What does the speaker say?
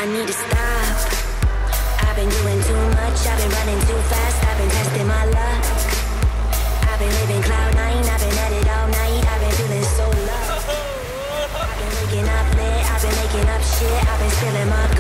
I need to stop. I've been doing too much, I've been running too fast, I've been testing my luck. I've been living cloud nine, I've been at it all night, I've been feeling so loved. I've been waking up lit, I've been making up shit, I've been spilling my